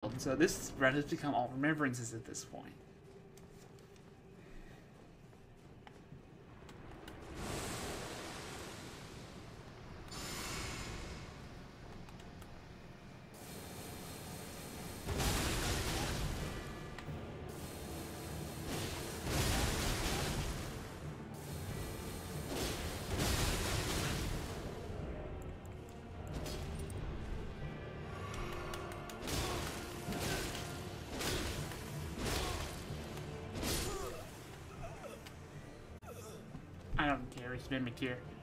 So this red has become all remembrances at this point. I don't care, it's mimic here.